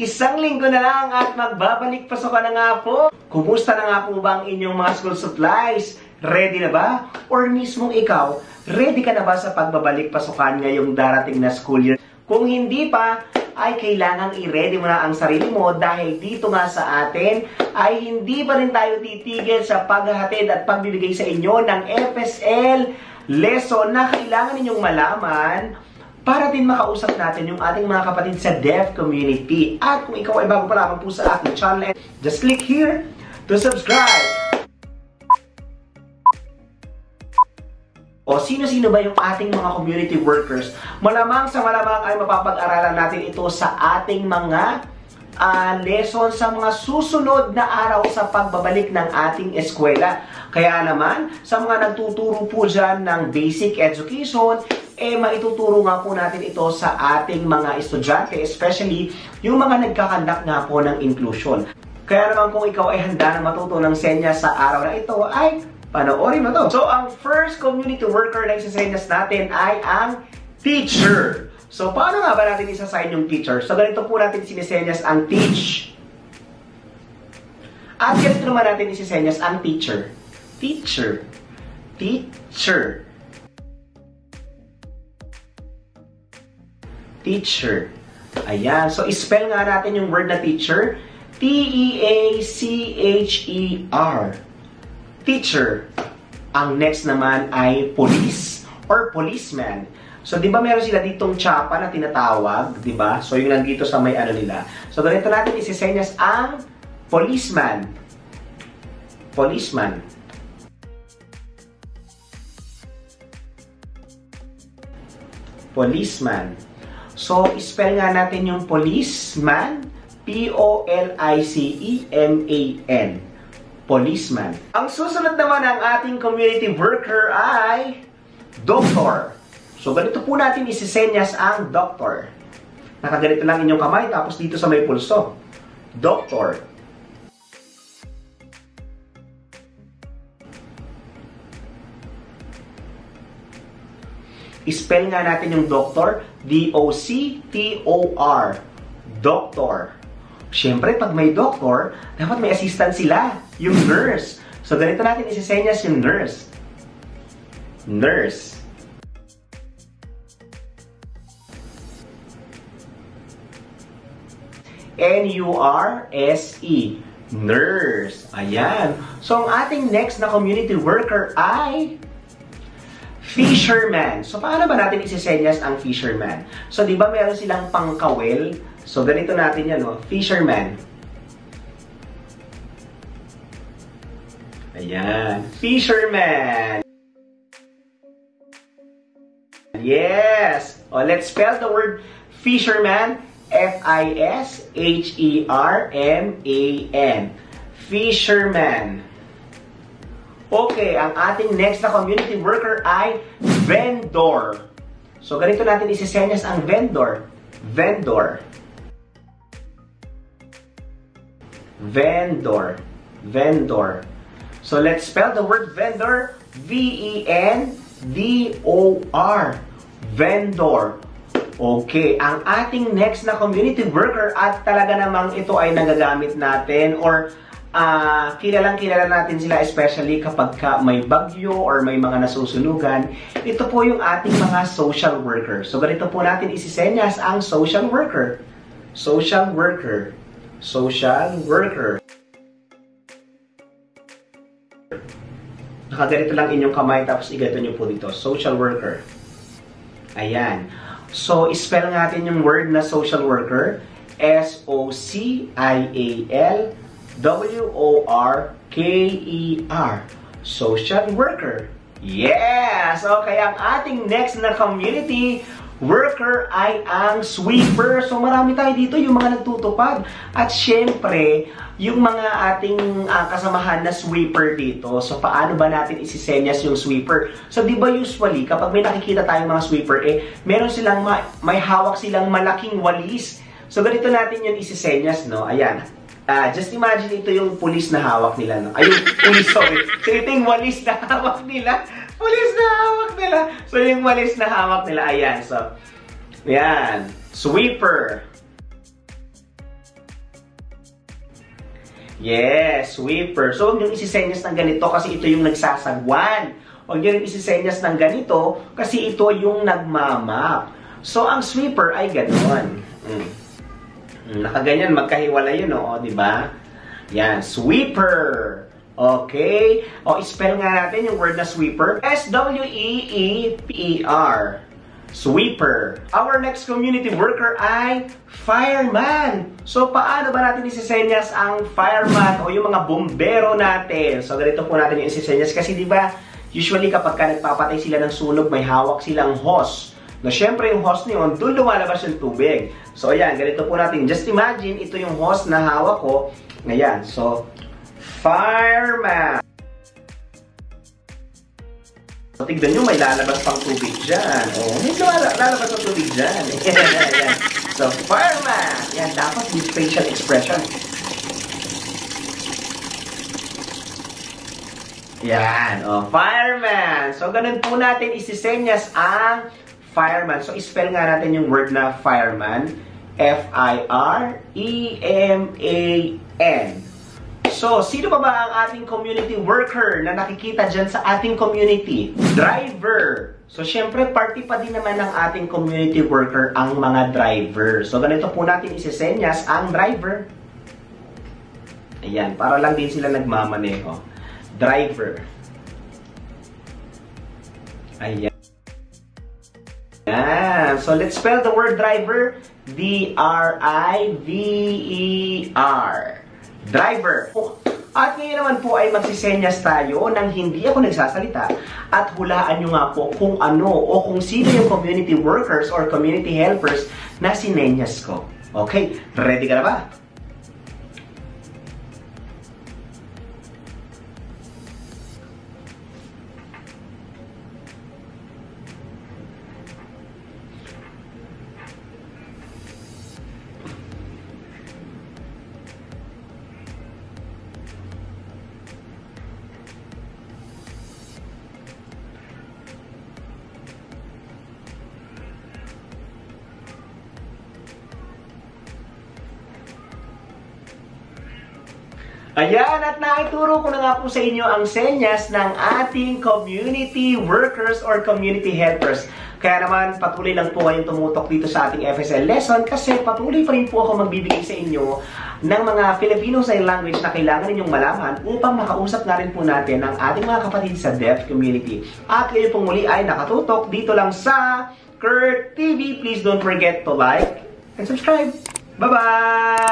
Isang linggo na lang at magbabalik pasukan na nga po. Kumusta na nga po ba ang inyong mga school supplies? Ready na ba? Or mismong ikaw, ready ka na ba sa pagbabalik pasukan ngayong darating na school year? Kung hindi pa, ay kailangang i-ready mo na ang sarili mo dahil dito nga sa atin ay hindi pa rin tayo titigil sa paghahatid at pagbibigay sa inyo ng FSL lesson na kailangan ninyong malaman para din makausap natin yung ating mga kapatid sa deaf community. At kung ikaw ay bago pa lamang po sa aking channel, just click here to subscribe. O sino-sino ba yung ating mga community workers? Malamang sa malamang ay mapapag-aralan natin ito sa ating mga lesson sa mga susunod na araw sa pagbabalik ng ating eskwela. Kaya naman, sa mga nagtuturo po dyan ng basic education, maituturo nga po natin ito sa ating mga estudyante, especially yung mga nagkakandak nga po ng inclusion. Kaya naman kung ikaw ay handa na matuto ng senyas sa araw na ito, ay panoorin mo to. So, ang first community worker na isasenyas natin ay ang teacher. So, paano nga ba natin isasign yung teacher? So, ganito po natin sinisenyas ang teach. At ganito naman natin isisenyas ang teacher. Teacher. Teacher. Teacher. Ayan. So, spell nga natin yung word na teacher. T-E-A-C-H-E-R. Teacher. Ang next naman ay police or policeman. So, di ba meron sila ditong tsapa na tinatawag, di ba? So, yung nandito sa may ano nila. So, ganito natin isisenyas ang policeman. Policeman. Policeman. So, spell nga natin yung policeman. P-O-L-I-C-E-M-A-N. Policeman. Ang susunod naman ng ating community worker ay doctor. So, ganito po natin isisenyas ang doctor. Nakaganito lang inyong kamay, tapos dito sa may pulso. Doctor. Spell nga natin yung doctor. D-O-C-T-O-R. Doctor. Siyempre, pag may doctor, dapat may assistant sila. Yung nurse. So, ganito natin isisenyas yung nurse. Nurse. N-U-R-S-E. Nurse. Ayan. So, ang ating next na community worker ay fisherman. So, paano ba natin isisenyas ang fisherman? So, di ba meron silang pangkawel? So, ganito natin yan, no? Fisherman. Ayan. Fisherman. Yes. O, let's spell the word fisherman. F-I-S-H-E-R-M-A-N. Fisherman. Okay, ang ating next na community worker ay vendor. So, ganito natin isisenyas ang vendor. Vendor. Vendor. Vendor. So, let's spell the word vendor. V-E-N-D-O-R. Vendor. Okay, ang ating next na community worker at talaga namang ito ay nagagamit natin or kilalang-kilala natin sila especially kapag may bagyo or may mga nasusunugan. Ito po yung ating mga social worker. So, ganito po natin isisenyas ang social worker. Social worker. Social worker. Nakaganito lang inyong kamay tapos igato nyo po dito. Social worker. Ayan. So, spell natin yung word na social worker. S-O-C-I-A-L-W-O-R-K-E-R. Social worker. Yes! Okay, ang ating next na community worker ay ang sweeper. So, marami tayo dito yung mga nagtutupad. At syempre, yung mga ating kasamahan na sweeper dito. So, paano ba natin isisenyas yung sweeper? So, di ba usually, kapag may nakikita tayong mga sweeper, meron silang, may hawak silang malaking walis. So, ganito natin yung isisenyas, no? Ayan. Just imagine ito yung pulis na hawak nila, no? Ay, yung pulis, sorry. So, ito yung walis na hawak nila. Pulis na hawak nila. So, yung walis na hawak nila, ayan. So, ayan. Sweeper. Yes, sweeper. So, huwag nyo isisenyas ng ganito kasi ito yung nagsasagwan. Huwag nyo rin isisenyas ng ganito kasi ito yung nagmamap. So, ang sweeper ay gano'n. Nakaganyan, magkahiwala yun, o, di ba? Yan, sweeper. Okay? O, spell nga natin yung word na sweeper. S-W-E-E-P-E-R. Sweeper. Our next community worker ay fireman. So, paano ba natin isisenyas ang fireman o yung mga bombero natin? So, ganito po natin yung isisenyas kasi, di ba, usually kapag ka nagpapatay sila ng sunog, may hawak silang hose. Na syempre yung hose niyon, doon lumalabas yung tubig. So, ayan, ganito po natin. Just imagine, ito yung hose na hawak ko. Ayan, so, fireman. So, tignan nyo, may lalabas pang tubig dyan. Oh, may lalabas pang tubig dyan. Ayan. So, fireman. Yan, dapat with facial expression. Yan, oh, fireman. So, ganun po natin isisenyas ang fireman. So, spell nga natin yung word na fireman. F-I-R-E-M-A-N. So, sino pa ba ang ating community worker na nakikita dyan sa ating community? Driver. So, syempre, party pa din naman ng ating community worker ang mga driver. So, ganito po natin isisenyas ang driver. Ayan, para lang din sila nagmamaneho. Driver. Ayan. Yan. So, let's spell the word driver. D-R-I-V-E-R. Driver. At ngayon naman po ay magsisenyas tayo nang hindi ako nagsasalita. At hulaan nyo nga po kung ano o kung sino yung community workers or community helpers na sinenyas ko. Okay? Ready ka na ba? Ayan, at naituro ko na nga po sa inyo ang senyas ng ating community workers or community helpers. Kaya naman, patuloy lang po kayong tumutok dito sa ating FSL lesson kasi patuloy pa rin po ako magbibigay sa inyo ng mga Filipino sign language na kailangan ninyong malaman upang makausap na rin po natin ang ating mga kapatid sa deaf community. At kayo pong muli ay nakatutok dito lang sa Kurt TV. Please don't forget to like and subscribe. Bye-bye!